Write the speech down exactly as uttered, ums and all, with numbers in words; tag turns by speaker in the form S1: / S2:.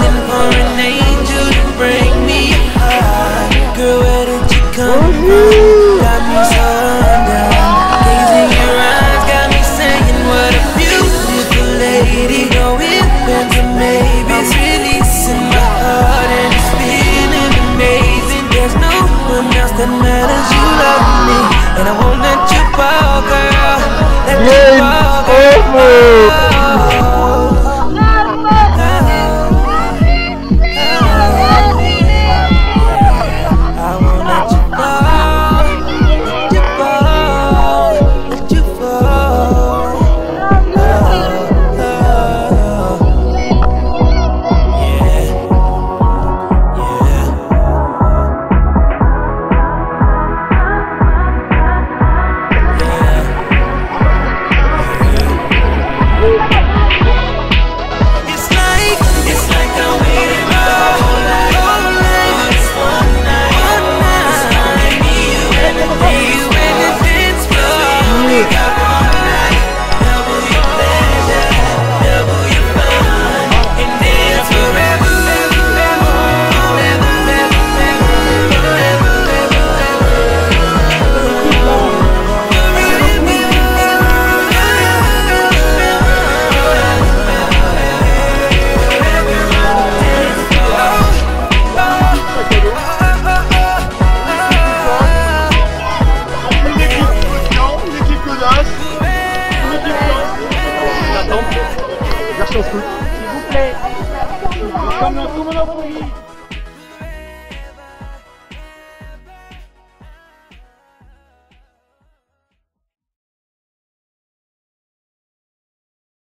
S1: looking for an angel to bring me high. Girl, where did you come from? Got me so undone. Gazing your eyes got me saying, what a beautiful lady. No ifs and maybes, releasing my heart and it's feeling amazing. There's no one else that matters. You love me, and I won't let you fall, girl. Let you fall, girl.
S2: Version foot. S'il vous plaît. Comme dans tout Monopoly.